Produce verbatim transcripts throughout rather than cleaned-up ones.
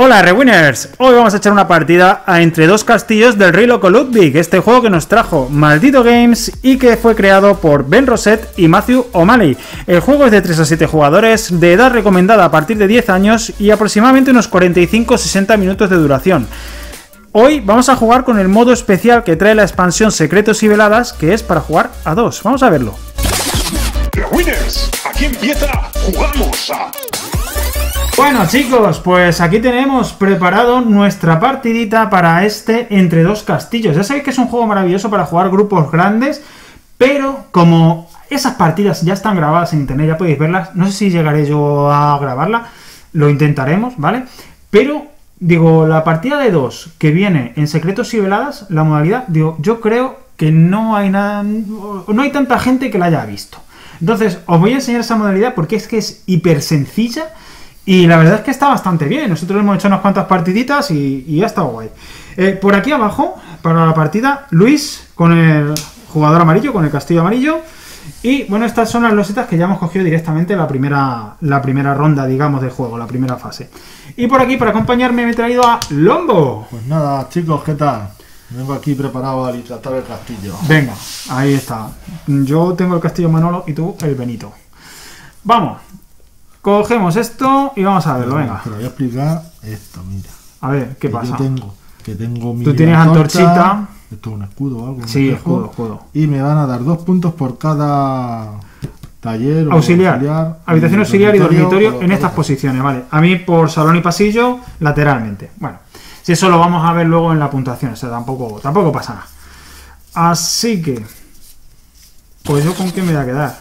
Hola Rewinners, hoy vamos a echar una partida a Entre dos castillos del Rey Loco Ludwig, este juego que nos trajo Maldito Games y que fue creado por Ben Rosett y Matthew O'Malley. El juego es de tres a siete jugadores, de edad recomendada a partir de diez años y aproximadamente unos cuarenta y cinco a sesenta minutos de duración. Hoy vamos a jugar con el modo especial que trae la expansión Secretos y Veladas, que es para jugar a dos. Vamos a verlo. Rewinners, aquí empieza Jugamos a... Bueno chicos, pues aquí tenemos preparado nuestra partidita para este Entre dos castillos. Ya sabéis que es un juego maravilloso para jugar grupos grandes, pero como esas partidas ya están grabadas en internet, ya podéis verlas, no sé si llegaré yo a grabarla, lo intentaremos, ¿vale? Pero, digo, la partida de dos que viene en Secretos y Veladas, la modalidad, digo, yo creo que no hay nada, no hay tanta gente que la haya visto. Entonces, os voy a enseñar esa modalidad porque es que es hiper sencilla. Y la verdad es que está bastante bien. Nosotros hemos hecho unas cuantas partiditas y, y ha estado guay. Eh, por aquí abajo, para la partida, Luis con el jugador amarillo, con el castillo amarillo. Y bueno, estas son las losetas que ya hemos cogido directamente la primera, la primera ronda, digamos, de juego, la primera fase. Y por aquí, para acompañarme, me he traído a Lombo. Pues nada, chicos, ¿qué tal? Vengo aquí preparado a tratar el castillo. Venga, ahí está. Yo tengo el castillo Manolo y tú el Benito. Vamos. Cogemos esto y vamos a verlo, venga. Pero voy a explicar esto, mira. A ver, ¿qué que pasa? Yo tengo, que tengo mi Tú tienes antorchita. Esto es un escudo o algo. Sí, escudo, escudo. Y me van a dar dos puntos por cada taller. Auxiliar. O auxiliar Habitación auxiliar y dormitorio en estas todo. posiciones, vale. A mí por salón y pasillo, lateralmente. Bueno, si eso lo vamos a ver luego en la puntuación, o sea, tampoco, tampoco pasa nada. Así que, pues yo con qué me voy a quedar.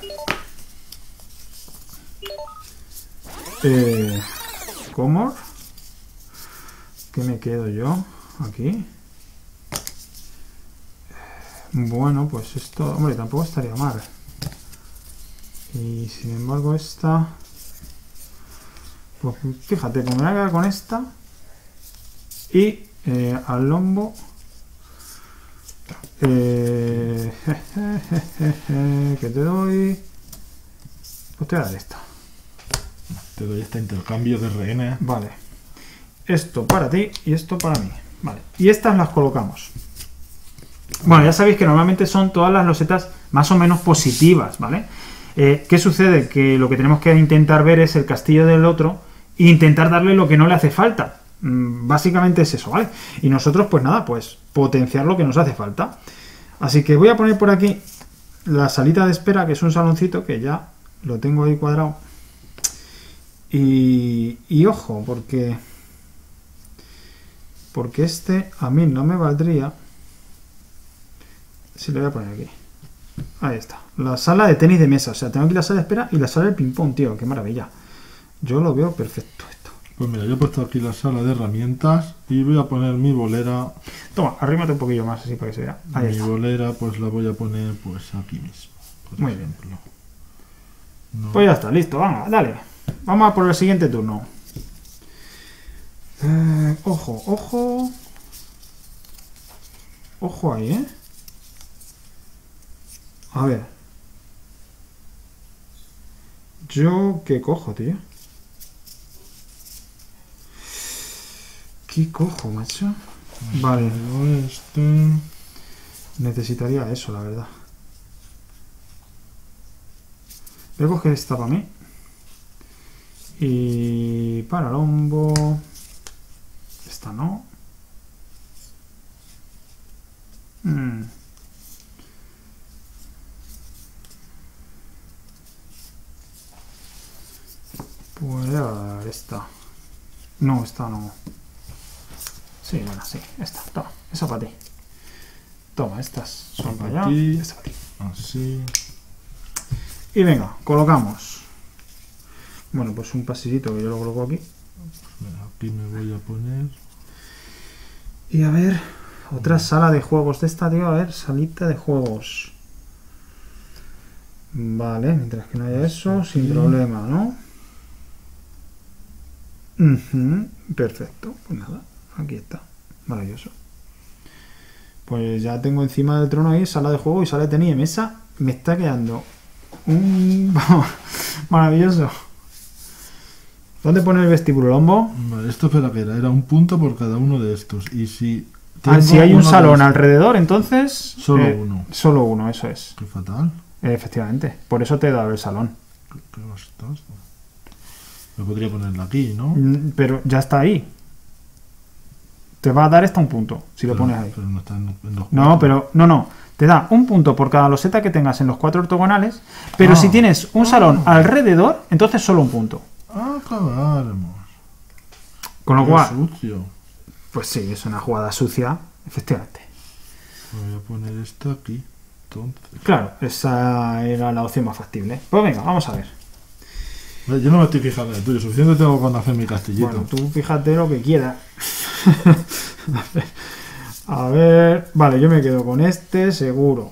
Eh, ¿Cómo? ¿Qué me quedo yo aquí? Bueno, pues esto, hombre, tampoco estaría mal. Y sin embargo esta, pues fíjate, pues me voy a quedar con esta. Y eh, al Lombo, eh, ¿qué te doy? Pues te voy a dar esta. Te doy este intercambio de rehenes. Vale. Esto para ti y esto para mí. Vale. Y estas las colocamos. Bueno, ya sabéis que normalmente son todas las losetas más o menos positivas, ¿vale? Eh, ¿Qué sucede? Que lo que tenemos que intentar ver es el castillo del otro e intentar darle lo que no le hace falta. Mm, básicamente es eso, ¿vale? Y nosotros, pues nada, pues potenciar lo que nos hace falta. Así que voy a poner por aquí la salita de espera, que es un saloncito que ya lo tengo ahí cuadrado. Y, y ojo, porque porque este a mí no me valdría. Si le voy a poner aquí. Ahí está. La sala de tenis de mesa. O sea, tengo aquí la sala de espera y la sala de ping-pong, tío. Qué maravilla. Yo lo veo perfecto esto. Pues mira, yo he puesto aquí la sala de herramientas y voy a poner mi bolera. Toma, arrímate un poquillo más así para que se vea. Ahí mi está. bolera pues la voy a poner pues aquí mismo. Muy bien. No. Pues ya está, listo. Vamos, dale. Vamos a por el siguiente turno. Eh, ojo, ojo. Ojo ahí, ¿eh? A ver. Yo, ¿qué cojo, tío? ¿Qué cojo, macho? Vale. Este... Necesitaría eso, la verdad. Voy a coger esta para mí. Y para Lombo. Esta no. Hmm. Pues voy a dar esta. No, esta no. Sí, bueno, sí, esta. Toma, esa para ti. Toma, estas son para allá. Ti. Esta para ti. Así. Y venga, colocamos. Bueno, pues un pasillito que yo lo coloco aquí. Mira, aquí me voy a poner. Y a ver, otra sala de juegos de esta, tío. A ver, salita de juegos. Vale, mientras que no haya eso, sin problema, ¿no? Uh-huh, perfecto, pues nada, aquí está, maravilloso. Pues ya tengo encima del trono ahí sala de juego y sala de tenis de mesa. Me está quedando un... maravilloso. ¿Dónde pone el vestíbulo, Lombo? Vale, esto espera que era, era un punto por cada uno de estos. Y si... Ah, si hay un uno salón de alrededor, entonces... Solo eh, uno. Solo uno, eso es. Qué fatal. Eh, efectivamente. Por eso te he dado el salón. ¿Qué, qué bastas? Me podría ponerla aquí, ¿no? Mm, Pero ya está ahí. Te va a dar hasta un punto, si pero, lo pones ahí. Pero no está en, en los No, cuatro. pero... No, no. Te da un punto por cada loseta que tengas en los cuatro ortogonales, pero Ah. si tienes un salón Ah. alrededor, entonces solo un punto. Acabamos. Con lo Qué cual, sucio. pues sí, es una jugada sucia, efectivamente. Voy a poner esto aquí. Entonces. Claro, esa era la opción más factible. Pues venga, vamos a ver. Vale, yo no me estoy fijando en el tuyo. Suficiente tengo con hacer mi castillito. Bueno, tú fíjate lo que quieras. A ver. A ver, vale, yo me quedo con este, seguro.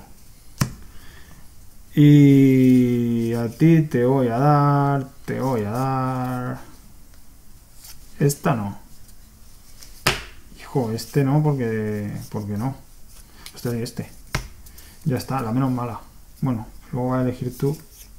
Y a ti te voy a dar, te voy a dar... Esta no. Hijo, este no, porque... porque no. Pues te doy este. Ya está, la menos mala. Bueno, luego vas a elegir tú.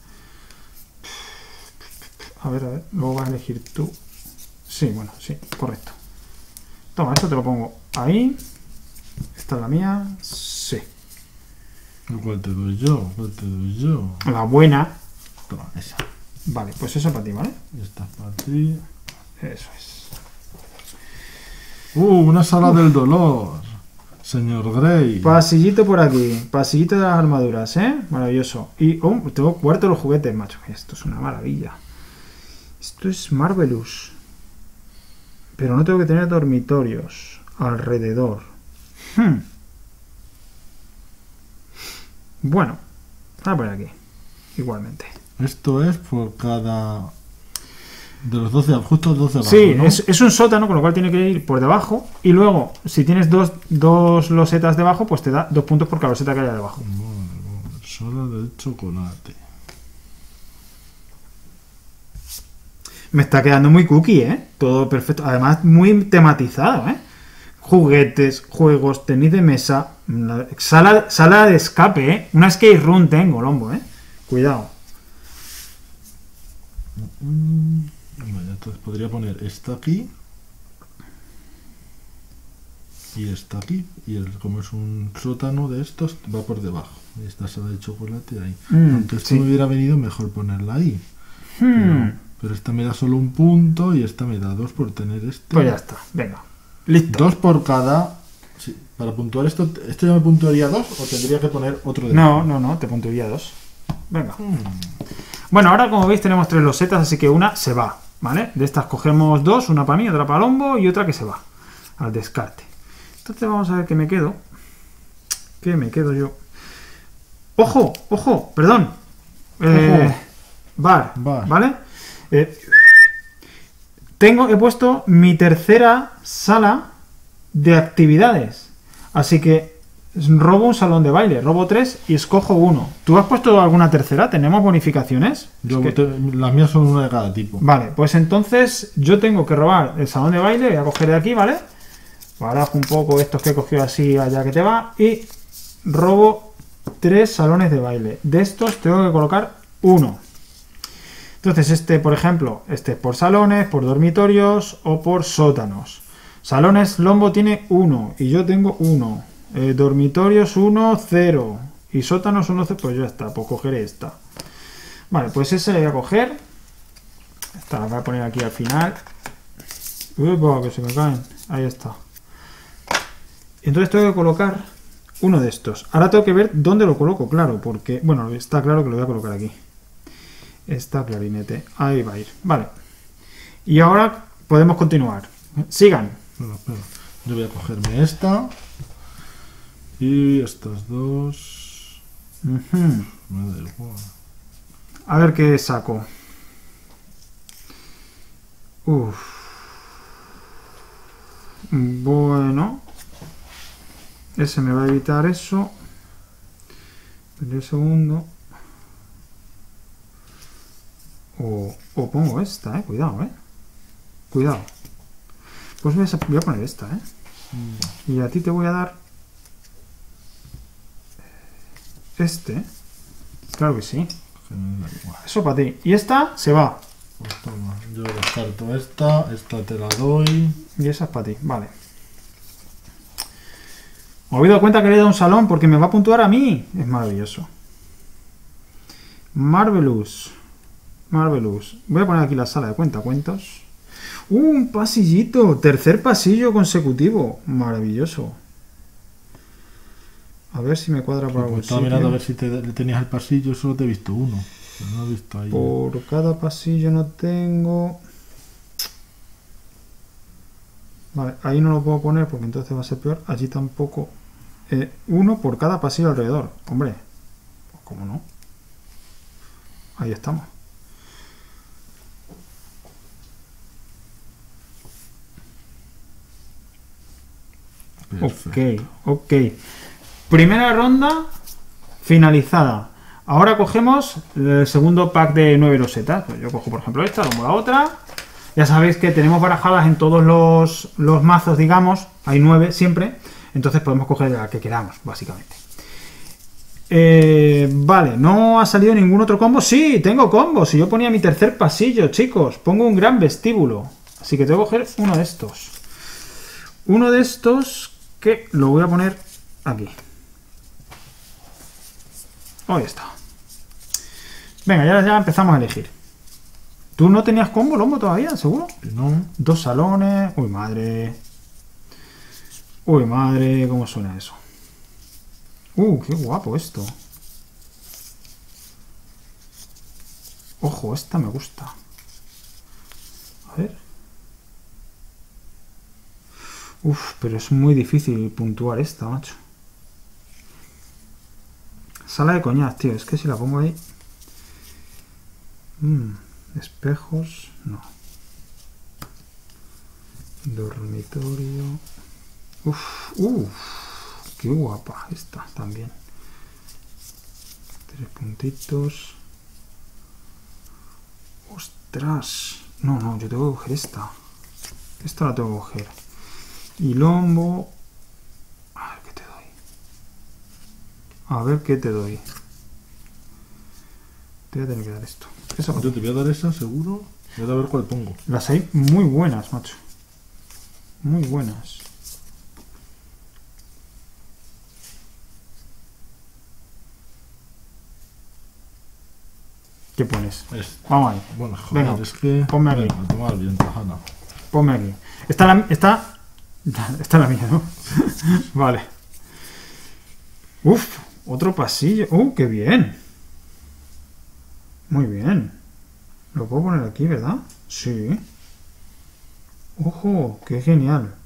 A ver, a ver, luego vas a elegir tú. Sí, bueno, sí, correcto. Toma, esto te lo pongo ahí. Esta es la mía. Sí. ¿Cuál te doy yo? ¿Cuál te doy yo? La buena. Toma, esa. Vale, pues eso para ti, ¿vale? Esta es para ti. Eso es. Uh, una sala del dolor. Señor Grey. Pasillito por aquí. Pasillito de las armaduras, ¿eh? Maravilloso. Y, oh, tengo cuarto de los juguetes, macho. Esto es una maravilla. Esto es Marvelous. Pero no tengo que tener dormitorios alrededor. Hmm. Bueno, voy a poner aquí. Igualmente. Esto es por cada... De los doce, justo doce abajo, Sí, ¿no? es, es un sótano, con lo cual tiene que ir por debajo. Y luego, si tienes dos, dos losetas debajo, pues te da dos puntos por cada loseta que haya debajo. Bueno, bueno, sala del chocolate. Me está quedando muy cookie, ¿eh? Todo perfecto. Además, muy tematizado, ¿eh? Juguetes, juegos, tenis de mesa, la- sala, sala de escape, ¿eh? Una skate room tengo, Lombo, ¿eh? Cuidado. Mm, bueno, entonces podría poner esta aquí. Y esta aquí. Y el, como es un sótano de estos, va por debajo. Y esta sala de chocolate ahí. Mm, Aunque esto sí. me hubiera venido mejor ponerla ahí. Hmm, Pero, pero esta me da solo un punto y esta me da dos por tener este. Pues ya está, venga. Listo. Dos por cada. Sí, para puntuar esto, ¿esto ya me puntuaría dos o tendría que poner otro de No, no, no, te puntuaría dos. Venga. Hmm. Bueno, ahora como veis tenemos tres losetas, así que una se va, ¿vale? De estas cogemos dos, una para mí, otra para Lombo y otra que se va al descarte. Entonces vamos a ver qué me quedo. ¿Qué me quedo yo? ¡Ojo! ¡Ojo! Perdón. Eh, Ojo. Bar, Bar. ¿vale? Eh, tengo, he puesto mi tercera sala de actividades. Así que robo un salón de baile, robo tres y escojo uno. ¿Tú has puesto alguna tercera? ¿Tenemos bonificaciones? Yo Es que- te- las mías son una de cada tipo. Vale, pues entonces yo tengo que robar el salón de baile, voy a coger de aquí, ¿vale? Barajo un poco estos que he cogido así allá que te va y robo tres salones de baile. De estos tengo que colocar uno. Entonces este, por ejemplo, este es por salones, por dormitorios o por sótanos. Salones, Lombo tiene uno y yo tengo uno. Eh, dormitorios uno, cero. Y sótanos uno, cero. Pues ya está, pues cogeré esta. Vale, pues ese le voy a coger. Esta la voy a poner aquí al final. Upa, que se me caen. Ahí está. Y entonces tengo que colocar uno de estos. Ahora tengo que ver dónde lo coloco, claro, porque, bueno, está claro que lo voy a colocar aquí. Está clarinete. Ahí va a ir. Vale. Y ahora podemos continuar. Sigan. Espera, espera. Yo voy a cogerme esta. Y estas dos. Ujú. Me da igual. A ver qué saco. Uf. Bueno. Ese me va a evitar eso. Un segundo. O, o pongo esta, eh. Cuidado, eh. Cuidado. Pues voy a, voy a poner esta, eh. Y a ti te voy a dar este. Claro que sí. Que me da igual. Eso para ti. Y esta se va. Pues toma, Yo descarto esta, esta te la doy. Y esa es para ti, vale. Me habéis dado cuenta que le he dado un salón porque me va a puntuar a mí. Es maravilloso. Marvelous. Marvelous. Voy a poner aquí la sala de cuentacuentos. ¡Uh, un pasillito! Tercer pasillo consecutivo. Maravilloso. A ver si me cuadra por algún Estaba sitio. mirando a ver si te, le tenías el pasillo, solo te he visto uno. Pero no he visto ahí. Por cada pasillo no tengo... Vale, ahí no lo puedo poner porque entonces va a ser peor. Allí tampoco. Eh, uno por cada pasillo alrededor. Hombre, pues cómo no. Ahí estamos. Perfecto. Ok, ok. Primera ronda finalizada. Ahora cogemos el segundo pack de nueve losetas. Pues yo cojo, por ejemplo, esta, luego la otra. Ya sabéis que tenemos barajadas en todos los, los mazos, digamos. Hay nueve siempre. Entonces podemos coger la que queramos, básicamente. Eh, vale, no ha salido ningún otro combo. Sí, tengo combos. Si yo ponía mi tercer pasillo, chicos. Pongo un gran vestíbulo. Así que tengo que coger uno de estos. Uno de estos que lo voy a poner aquí. Ahí está. Venga, ya, ya empezamos a elegir. ¿Tú no tenías combo, Lombo, todavía? ¿Seguro? Que no. Dos salones. Uy, madre. Uy, madre. ¿Cómo suena eso? Uh, qué guapo esto. Ojo, esta me gusta. A ver. Uf, pero es muy difícil puntuar esta, macho. Sala de coñac, tío. Es que si la pongo ahí... Mm, espejos... No. Dormitorio... Uf, uf. Qué guapa esta también. Tres puntitos. Ostras. No, no, yo tengo que coger esta. Esta la tengo que coger. Y Lombo. A ver qué te doy. A ver qué te doy. Te voy a tener que dar esto. Eso. Yo te voy a dar esa, seguro. Voy a ver cuál pongo. Las hay muy buenas, macho. Muy buenas. ¿Qué pones? Es- Vamos ahí. Bueno, joder, Venga, es que... ponme aquí. Venga, toma el viento, Hanna. Ponme aquí. Esta la, esta, esta es la mía, ¿no? Vale. Uf, otro pasillo. ¡Uh, qué bien! Muy bien. Lo puedo poner aquí, ¿verdad? Sí. ¡Ojo! ¡Qué genial!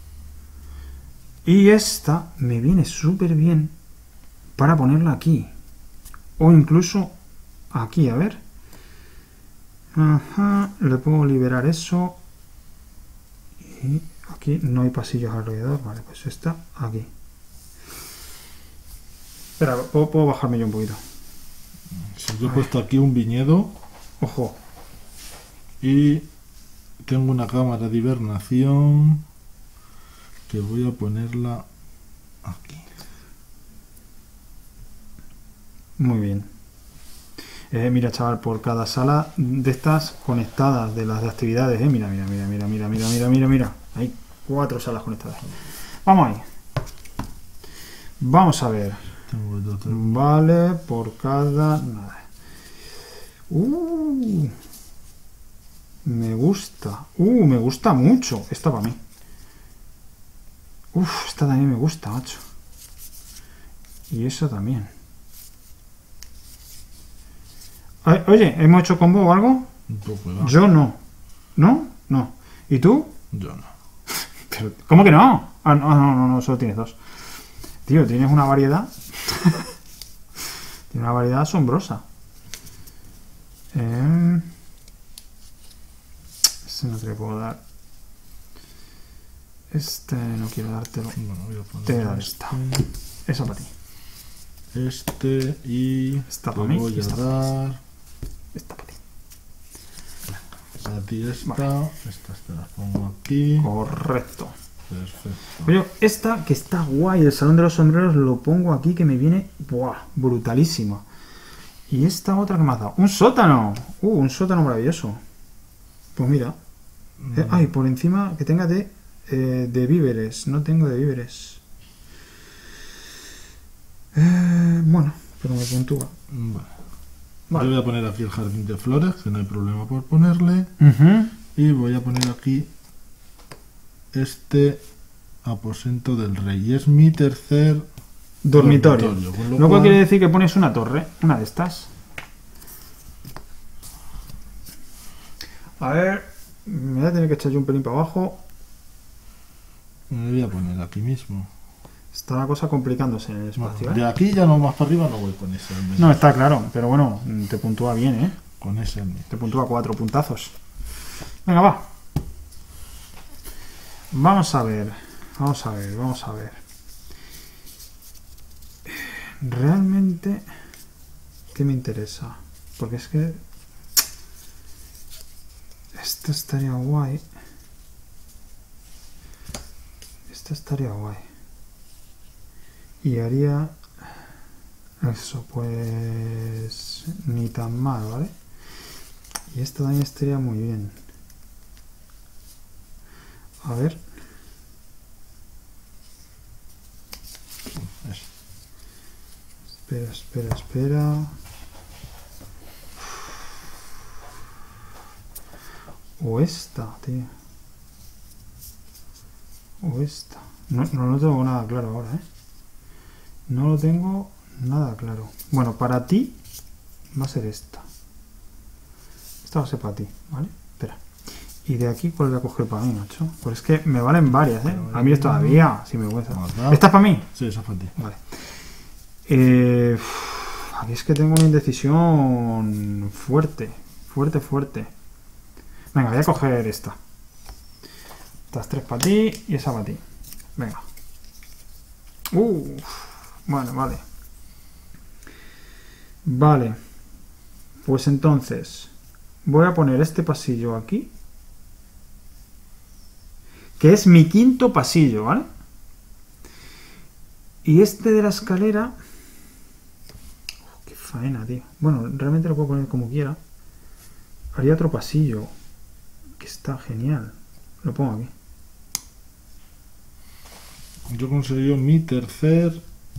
Y esta me viene súper bien para ponerla aquí. O incluso aquí, a ver. Ajá, le puedo liberar eso. Y aquí no hay pasillos alrededor. Vale, pues está aquí. Espera, puedo, puedo bajarme yo un poquito. Si yo he puesto aquí un viñedo Ojo. y tengo una cámara de hibernación que voy a ponerla aquí. Muy bien. Eh, mira, chaval, por cada sala de estas conectadas, de las de actividades, eh, mira, mira, mira, mira, mira, mira, mira, mira, mira. Hay cuatro salas conectadas. Vamos ahí. Vamos a ver. Tengo el otro. Vale, por cada... Nada. Uh, me gusta. Uh, me gusta mucho. Esta para mí. Uf, esta también me gusta, macho. Y esa también. Ay, oye, ¿hemos hecho combo o algo? Un poco, ¿verdad? Yo no. ¿No? No. ¿Y tú? Yo no. Pero, ¿cómo que no? Ah, no, no, no, no, solo tienes dos. Tío, tienes una variedad. Tienes una variedad asombrosa. Eh... Este no te lo puedo dar. Este no quiero dártelo. Bueno, voy a poner Te voy a dar este, esta. Esa para ti. este y Esta te para mí, voy a esta para dar Esta para ti. a ti esta. Vale. Estas te las pongo aquí. Correcto. Perfecto. Oye, esta que está guay, el Salón de los Sombreros, lo pongo aquí que me viene buah, brutalísima. Y esta otra que me ha dado. ¡Un sótano! ¡Uh, un sótano maravilloso! Pues mira. Eh, ay, por encima que tenga de, eh, de víveres. No tengo de víveres. Eh, bueno, pero me puntúa. Vale. Vale. Yo voy a poner aquí el jardín de flores, que no hay problema por ponerle. Uh-huh. Y voy a poner aquí este aposento del rey. Y es mi tercer Dormitorio. dormitorio, con lo Lo cual cual- quiere decir que pones una torre, una de estas. A ver, me voy a tener que echar yo un pelín para abajo. Me voy a poner aquí mismo. Está la cosa complicándose en el espacio, Bueno, de ¿eh? aquí ya no más para arriba no voy con ese al menos. No, está claro, pero bueno, te puntúa bien, ¿eh? Con ese al menos. Te puntúa cuatro puntazos. Venga, va. Vamos a ver, vamos a ver, vamos a ver. Realmente, ¿qué me interesa? Porque es que esto estaría guay. Esto estaría guay. Y haría eso, pues ni tan mal, ¿vale? Y esto también estaría muy bien. A ver. Eso. Espera, espera, espera. O esta, tío. O esta. No, no lo tengo nada claro ahora, ¿eh? No lo tengo nada claro. Bueno, para ti va a ser esta. Esta va a ser para ti, ¿vale? Espera. Y de aquí, ¿cuál voy a coger para mí, macho? Pues es que me valen varias, ¿eh? A mí es todavía, si me cuesta. ¿Esta es para mí? Sí, esa es para ti. Vale. Eh, aquí es que tengo una indecisión fuerte. Fuerte, fuerte. Venga, voy a coger esta. Estas tres para ti y esa para ti. Venga. Uh, bueno, vale. Vale. Pues entonces voy a poner este pasillo aquí. Que es mi quinto pasillo, ¿vale? Y este de la escalera... Oh, qué faena, tío. Bueno, realmente lo puedo poner como quiera. Haría otro pasillo. Que está genial. Lo pongo aquí. Yo conseguí mi tercer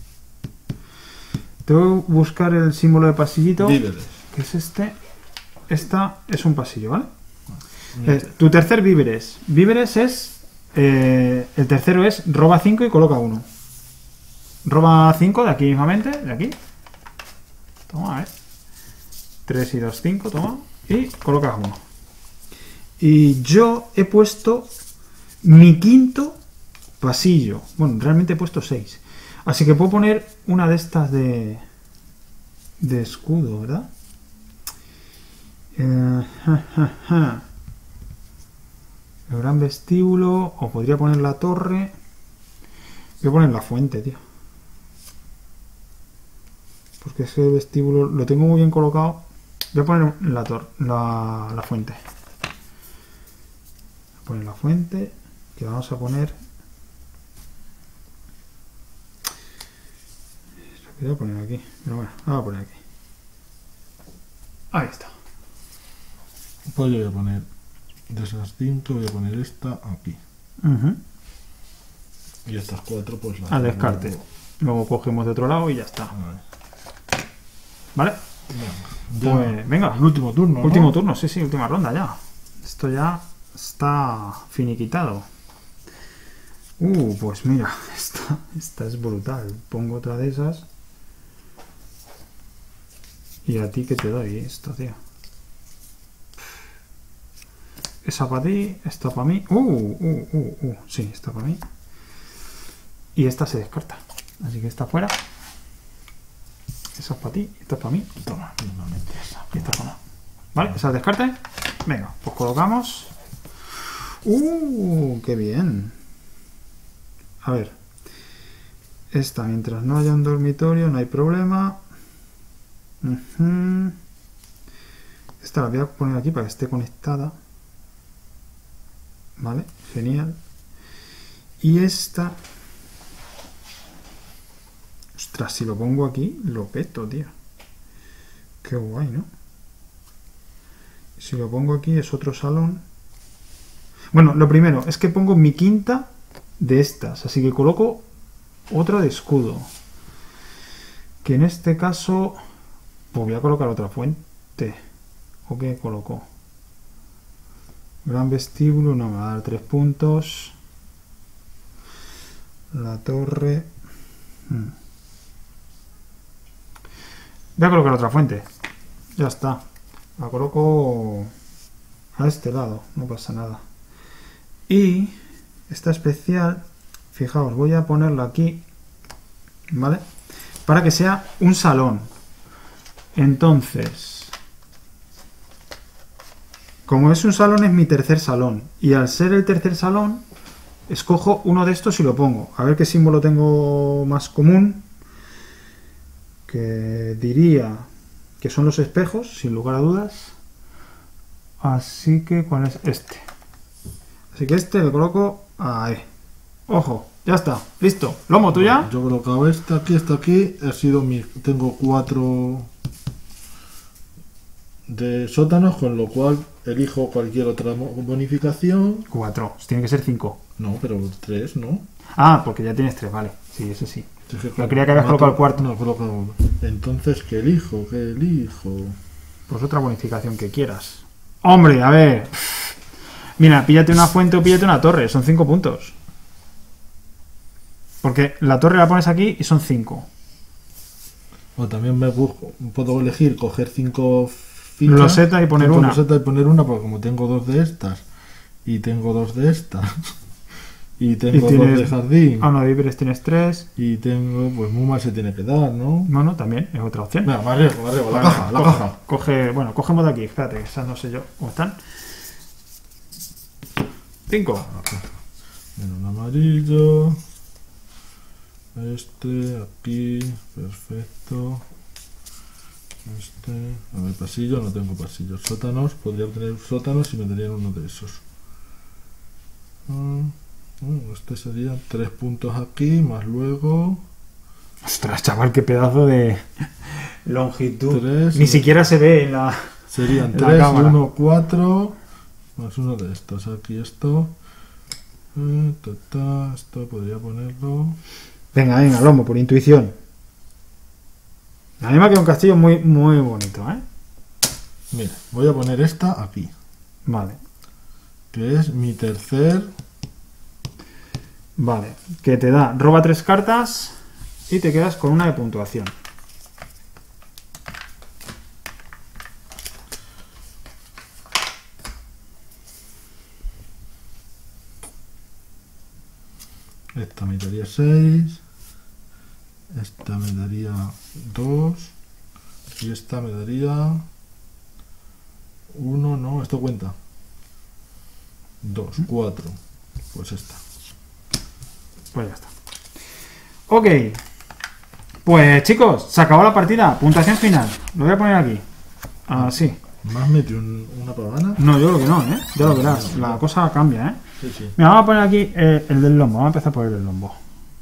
Tengo que buscar el símbolo de pasillito. víveres. Que es este. Esta es un pasillo, ¿vale? Eh, tu tercer víveres. Víveres es... Eh, el tercero es roba cinco y coloca uno. Roba cinco de aquí mismamente. De aquí. Toma, a ver. tres y dos, cinco, toma. Y colocas uno. Y yo he puesto mi quinto pasillo. Bueno, realmente he puesto seis. Así que puedo poner una de estas de... De escudo, ¿verdad? Eh, ja, ja, ja. El gran vestíbulo. O podría poner la torre. Voy a poner la fuente, tío. Porque ese vestíbulo lo tengo muy bien colocado. Voy a poner la torre, la, la fuente. Voy a poner la fuente. Que vamos a poner. Lo quería poner aquí. Pero bueno, vamos a poner aquí. Ahí está. Pues yo voy a poner de esas cinco, voy a poner esta aquí. Uh-huh. Y estas cuatro, pues las Al descarte. pongo- Luego cogemos de otro lado y ya está. Vale. ¿Vale? Venga, ya, Pues venga. el último turno, ¿no? Último turno, sí, sí, última ronda ya. Esto ya está finiquitado. Uh, pues mira, esta, esta es brutal. Pongo otra de esas. Y a ti que te doy esto, tío. Esa para ti, esta para mí. Uh, uh, uh, uh. Sí, esta para mí. Y esta se descarta. Así que esta fuera. Esa es para ti, esta es para mí. Toma, mismamente esa. Y esta para mí. ¿Vale? ¿Esa descarte? Venga, pues colocamos. ¡Uh! ¡Qué bien! A ver. Esta, mientras no haya un dormitorio, no hay problema. Uh-huh. Esta la voy a poner aquí para que esté conectada. Vale, genial. Y esta... Ostras, si lo pongo aquí, lo peto, tío. Qué guay, ¿no? Si lo pongo aquí es otro salón. Bueno, lo primero es que pongo mi quinta de estas, así que coloco otra de escudo. Que en este caso, pues voy a colocar otra fuente. ¿O qué coloco? Gran vestíbulo, no me va a dar tres puntos. La torre. Hmm. Voy a colocar otra fuente. Ya está. La coloco a este lado, no pasa nada. Y esta especial, fijaos, voy a ponerla aquí, ¿vale? Para que sea un salón. Entonces, como es un salón, es mi tercer salón. Y al ser el tercer salón, escojo uno de estos y lo pongo. A ver qué símbolo tengo más común. Que diría que son los espejos, sin lugar a dudas. Así que, ¿cuál es este? Así que este le coloco ahí. Ojo, ya está, listo. Lomo, ¿tú ya? Yo he colocado este aquí, este aquí. Ha sido mi. Tengo cuatro de sótanos, con lo cual elijo cualquier otra bonificación. Cuatro, tiene que ser cinco. No, pero tres, ¿no? Ah, porque ya tienes tres, vale. Sí, ese sí. Es que Yo creía que habías mato- colocado el cuarto. No, he colocado. Entonces, ¿qué elijo? ¿Qué elijo? Pues otra bonificación que quieras. Hombre, a ver. Mira, píllate una fuente o píllate una torre. Son cinco puntos. Porque la torre la pones aquí y son cinco. O también me busco, puedo elegir coger cinco fichas, Loseta y poner cinco una. losetas y poner una, porque como tengo dos de estas y tengo dos de estas y tengo Y dos tienes- de jardín Ah, no, de víveres tienes tres. y tengo, pues muy mal se tiene que dar, ¿no? No, no, también es otra opción. Venga, me arriesgo, me arriesgo, la Venga, caja, la coge, caja. coge- bueno, cogemos de aquí, espérate, que esas no sé yo cómo están. Cinco. Mira, un amarillo. Este, aquí, perfecto. Este, a ver, pasillo, no tengo pasillos. Sótanos, podría tener sótanos y me darían uno de esos. Ah, uh, este sería tres puntos aquí, más luego Ostras, chaval, qué pedazo de longitud. Tres, Ni no- siquiera se ve en la... serían La tres, cámara. uno, cuatro, más uno de estos. Aquí esto. Eh, ta, ta, esto podría ponerlo. Venga, venga, Lomo, por intuición. A mí me ha quedado un castillo muy, muy bonito, ¿eh? Mira, voy a poner esta aquí, Vale, que es mi tercer. vale. Que te da, roba tres cartas y te quedas con una de puntuación. Esta me daría seis. Esta me daría dos. Y esta me daría uno, no, esto cuenta. dos, cuatro. Pues esta. Pues ya está. Ok. Pues chicos, se acabó la partida. Puntuación final. Lo voy a poner aquí. Así. ¿Me has metido un- una pavana? No, yo creo que no, ¿eh? Ya lo verás. La cosa cambia, ¿eh? Sí, sí. Mira, vamos a poner aquí eh, el del lombo. Vamos a empezar por el del lombo.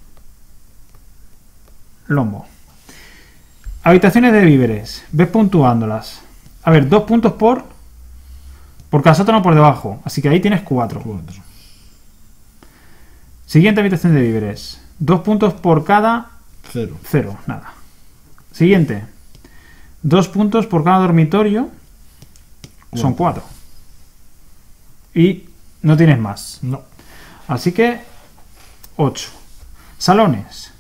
Lombo. Habitaciones de víveres. Ves puntuándolas. A ver, dos puntos por... Por cada sótano por debajo. Así que ahí tienes cuatro. Cuatro. Siguiente habitación de víveres. Dos puntos por cada... Cero. Cero, nada. Siguiente. Dos puntos por cada dormitorio. Son cuatro. Y no tienes más. No. Así que ocho. Salones.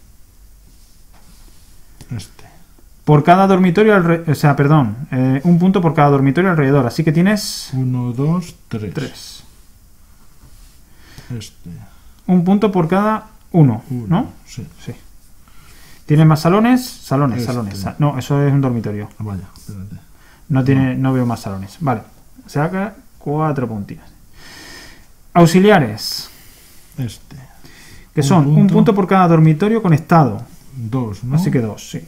Este. Por cada dormitorio, alre- o sea, perdón, eh, un punto por cada dormitorio alrededor. Así que tienes Uno, dos, tres. tres. Este. Un punto por cada uno, Uno. ¿no? Sí. Sí. ¿Tienes más salones? Salones, Este. salones. Sa- No, eso es un dormitorio. Ah, vaya, espérate. No tiene, no veo más salones. Vale. Saca cuatro puntillas. Auxiliares, Este. que Un son un punto. punto por cada dormitorio conectado. Dos, ¿no? Así que dos, sí.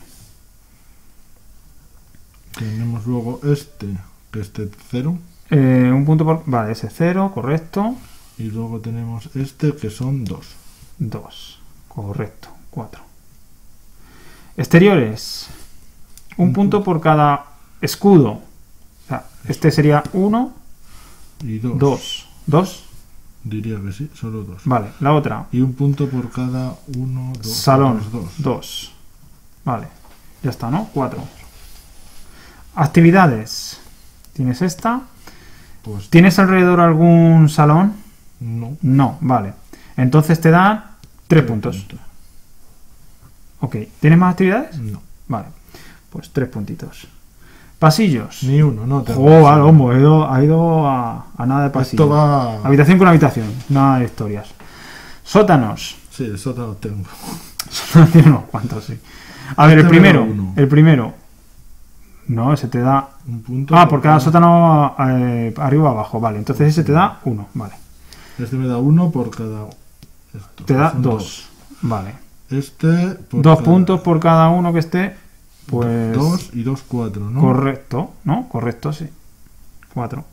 Tenemos luego este, que este cero. Eh, un punto por... Vale, ese cero, correcto. Y luego tenemos este, que son dos. Dos, correcto. Cuatro. Exteriores. Un Un punto por cada escudo. O sea, este sería uno, Y dos. dos. Dos. Diría que sí, solo dos. Vale, la otra. Y un punto por cada uno, dos. Salón, otros dos. dos. Vale, ya está, ¿no? Cuatro. Actividades. Tienes esta. Pues ¿Tienes alrededor algún salón? no. No, vale. Entonces te dan tres puntos. Ok. ¿Tienes más actividades? No. Vale. Pues tres puntitos. Pasillos. Ni uno, no tengo. Oh, vale, hombre, ha ido, ha ido a, a nada de pasillos. Esto va. Habitación con habitación, nada de historias. Sótanos. Sí, el sótano tengo. Tiene unos cuantos, sí. A ver, el Este me da primero. uno. El primero. No, ese te da. Un punto. Ah, por cada sótano eh, arriba o abajo. Vale, entonces ese te da uno. Vale. Este me da uno por cada. Esto, Te da son dos. Vale. Este. Por Dos cada- puntos por cada uno que esté. Pues. Dos y dos, cuatro, ¿no? Correcto, ¿no? Correcto, sí. Cuatro.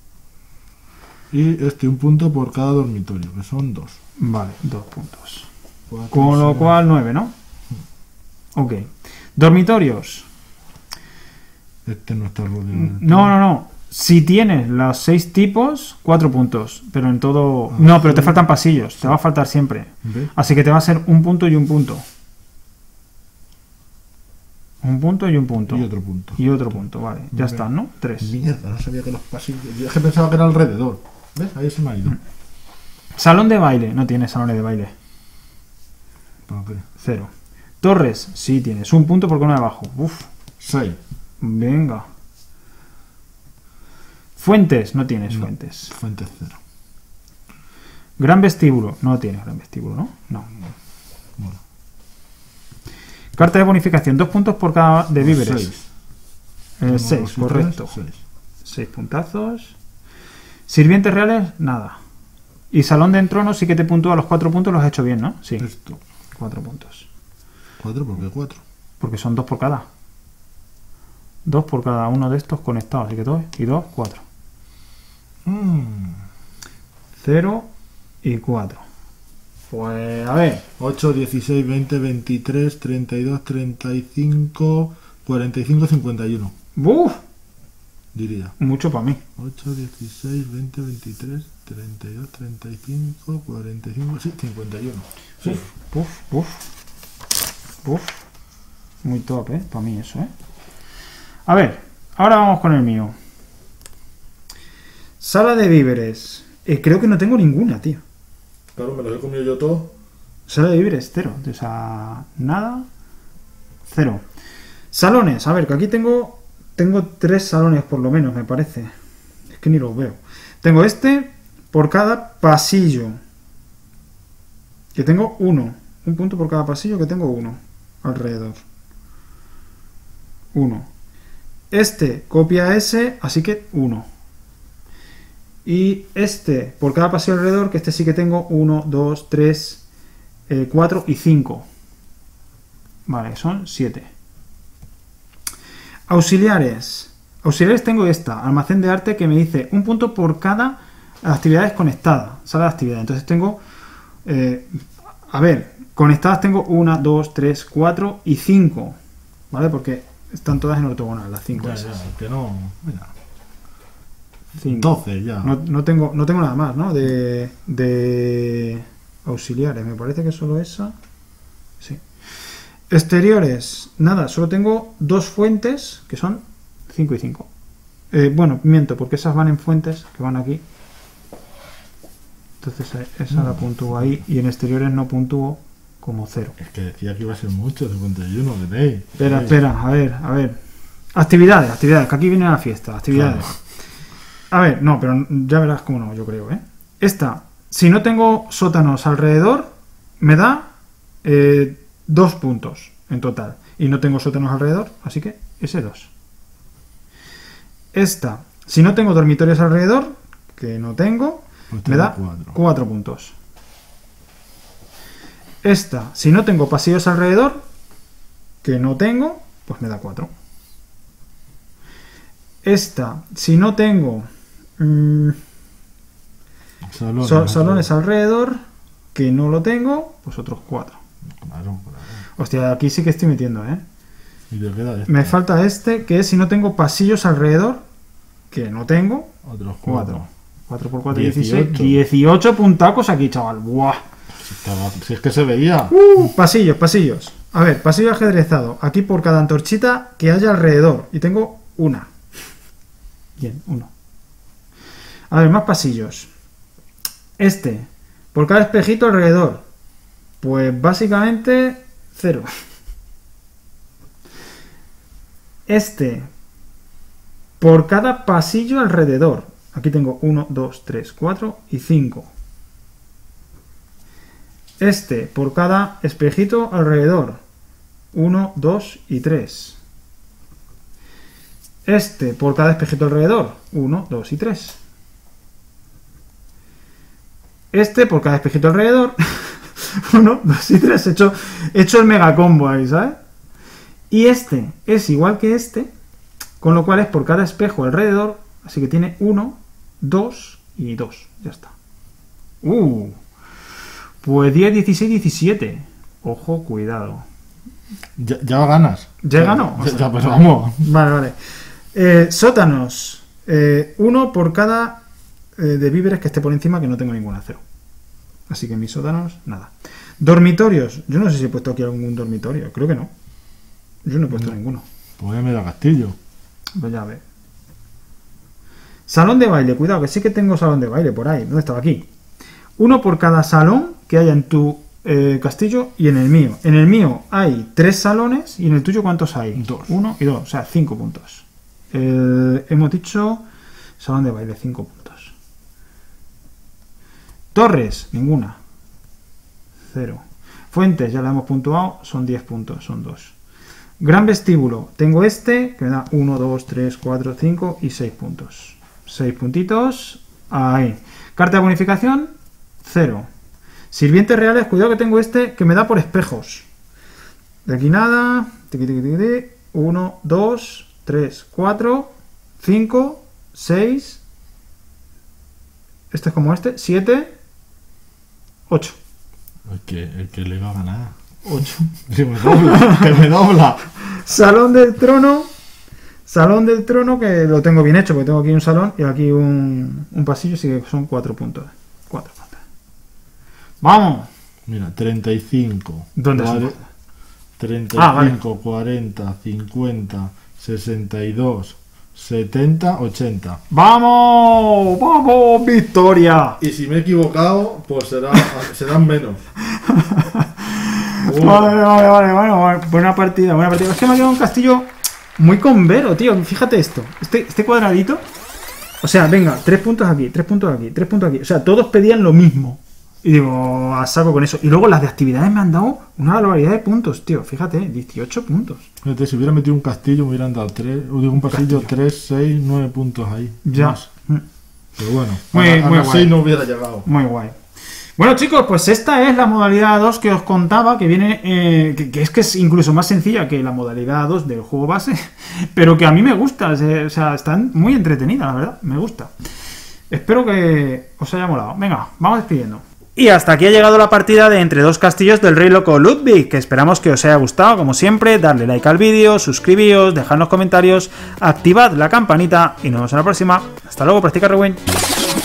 Y este un punto por cada dormitorio, que son dos. Vale, dos puntos. Cuatro, Con lo seis. cual, nueve, ¿no? Ok. Dormitorios. Este no está rodeado. del No, no, no. Si tienes los seis tipos, cuatro puntos. Pero en todo. Ah, No, pero te sí. faltan pasillos. Te va a faltar siempre. ¿Ves? Así que te va a ser un punto y un punto. Un punto y un punto. Y otro punto. Y otro punto, vale. Ya Ok. están, ¿no? Tres. Mierda, no sabía que los pasillos. Yo es que pensaba que era alrededor. ¿Ves? Ahí se me ha ido. Salón de baile. No tienes salones de baile. ¿Para qué? Cero. Torres. Sí tienes. Un punto por uno de abajo. Uf. Seis. Venga. Fuentes. No tienes No. fuentes. Fuente cero. Gran vestíbulo. No tienes gran vestíbulo, ¿no? No. Bueno. Carta de bonificación. Dos puntos por cada de víveres. Seis. Eh, Uno, seis, dos y correcto. tres, seis. Seis puntazos. Sirvientes reales, nada. Y salón de entrono sí que te puntúa los cuatro puntos, los has hecho bien, ¿no? Sí, Esto. cuatro puntos. Cuatro, ¿por qué cuatro? Porque son dos por cada. Dos por cada uno de estos conectados. Así que dos y dos, cuatro. Mm. Cero y cuatro. Pues a ver. ocho, dieciséis, veinte, veintitrés, treinta y dos, treinta y cinco, cuarenta y cinco, cincuenta y uno. ¡Uf! Diría. Mucho para mí. ocho, dieciséis, veinte, veintitrés, treinta y dos, treinta y cinco, cuarenta y cinco, sí, cincuenta y uno. Sí. Uf, uf. Uf. Muy top, ¿eh? Para mí eso, ¿eh? A ver, ahora vamos con el mío. Sala de víveres. Eh, creo que no tengo ninguna, tío. Claro, me los he comido yo todo. Sala de víveres, cero. O sea, nada. Cero. Salones. A ver, que aquí tengo... Tengo tres salones por lo menos, me parece. Es que ni los veo. Tengo este por cada pasillo. Que tengo uno. Un punto por cada pasillo que tengo uno. Alrededor. Uno. Este copia ese, así que uno. Y este por cada pasillo alrededor, que este sí que tengo uno, dos, tres, cuatro y cinco. Vale, son siete. Auxiliares. Auxiliares tengo esta, almacén de arte, que me dice un punto por cada actividad conectada, sala de actividad. Entonces tengo, eh, a ver, conectadas tengo una, dos, tres, cuatro y cinco, ¿vale? Porque están todas en ortogonal, las cinco Ya, esas. ya, que no. Mira. Cinco. doce ya. No, no tengo, no tengo nada más, ¿no? De, de auxiliares, me parece que solo esa. Sí. Exteriores, nada, solo tengo dos fuentes que son cinco y cinco. Eh, bueno, miento, porque esas van en fuentes que van aquí. Entonces esa la puntúo ahí y en exteriores no puntúo como cero. Es que decía que iba a ser mucho, cincuenta y uno, que tenéis. Espera, espera, a ver, a ver. Actividades, actividades, que aquí viene la fiesta, actividades. Claro. A ver, no, pero ya verás cómo no, yo creo, ¿eh? Esta, si no tengo sótanos alrededor, me da eh, dos puntos en total. Y no tengo sótanos alrededor, así que ese dos. Esta, si no tengo dormitorios alrededor, que no tengo, Pues te me da da cuatro. cuatro puntos. Esta, si no tengo pasillos alrededor, que no tengo, pues me da cuatro. Esta, si no tengo mmm, Salones, so- ¿no? salones alrededor, que no lo tengo, pues otros cuatro. Claro, claro. Hostia, aquí sí que estoy metiendo, ¿eh? Y te queda este. Me falta este, que es si no tengo pasillos alrededor, que no tengo, Otros cuatro. cuatro. cuatro por cuatro, dieciséis. dieciocho puntacos aquí, chaval. Buah. Si, estaba, si es que se veía. Uh, pasillos, pasillos. A ver, pasillo ajedrezado. Aquí por cada antorchita que haya alrededor. Y tengo una. Bien, uno. A ver, más pasillos. Este. Por cada espejito alrededor. Pues básicamente cero. Este. Por cada pasillo alrededor. Aquí tengo uno, dos, tres, cuatro y cinco. Este. Por cada espejito alrededor. uno, dos y tres. Este. Por cada espejito alrededor. uno, dos y tres. Este por cada espejito alrededor. uno, dos y tres. He hecho, he hecho el mega combo ahí, ¿sabes? Y este es igual que este. Con lo cual es por cada espejo alrededor. Así que tiene uno, dos y dos. Ya está. Uh. Pues diez, dieciséis, diecisiete. Ojo, cuidado. Ya, ya ganas. Ya ganó. Ya, ya, pues vamos. Vale, vale. Eh, sótanos. Eh, uno por cada... de víveres que esté por encima, que no tengo ninguna, cero. Así que mis sótanos, nada. Dormitorios. Yo no sé si he puesto aquí algún dormitorio. Creo que no. Yo no he puesto no. ninguno. Pues ya me da castillo. Pues ya a ver. Salón de baile. Cuidado, que sí que tengo salón de baile por ahí. ¿Dónde estaba? Aquí. Uno por cada salón que haya en tu eh, castillo y en el mío. En el mío hay tres salones y en el tuyo ¿cuántos hay? Dos. Uno y dos. O sea, cinco puntos. El, hemos dicho salón de baile, cinco puntos. Torres, ninguna. Cero. Fuentes, ya la hemos puntuado, son diez puntos, son dos. Gran vestíbulo, tengo este, que me da uno, dos, tres, cuatro, cinco y seis puntos. seis puntitos, ahí. Carta de bonificación, cero. Sirvientes reales, cuidado que tengo este, que me da por espejos. De aquí nada. uno, dos, tres, cuatro, cinco, seis. Este es como este, siete. ocho. El que, el que le va a ganar. ocho. Que me dobla, que me dobla. Salón del trono. Salón del trono que lo tengo bien hecho, porque tengo aquí un salón y aquí un, un pasillo, así que son cuatro puntos. cuatro puntos. ¡Vamos! Mira, treinta y cinco. ¿Dónde cuare, son? treinta y cinco, ah, vale. cuarenta, cincuenta, sesenta y dos, setenta, ochenta. ¡Vamos! ¡Vamos! ¡Victoria! Y si me he equivocado, pues será, serán menos. uh. Vale, vale, vale, vale. Buena partida, buena partida. Es que me ha quedado un castillo muy convero, tío. Fíjate esto. Este, este cuadradito. O sea, venga, tres puntos aquí, tres puntos aquí, tres puntos aquí. O sea, todos pedían lo mismo. Y digo, a saco con eso. Y luego las de actividades me han dado una barbaridad de puntos, tío. Fíjate, dieciocho puntos. Fíjate, si hubiera metido un castillo me hubieran dado tres, o digo un pasillo, tres, seis, nueve puntos ahí. Ya. Más. Pero bueno, muy, a, a muy las guay. seis no hubiera llegado. Muy guay. Bueno, chicos, pues esta es la modalidad dos que os contaba, que viene, eh, que, que es que es incluso más sencilla que la modalidad dos del juego base, pero que a mí me gusta, o sea, están muy entretenidas, la verdad, me gusta. Espero que os haya molado. Venga, vamos despidiendo. Y hasta aquí ha llegado la partida de Entre dos Castillos del Rey Loco Ludwig, que esperamos que os haya gustado, como siempre, darle like al vídeo, suscribíos, dejad los comentarios, activad la campanita y nos vemos en la próxima. Hasta luego, practica Rewind.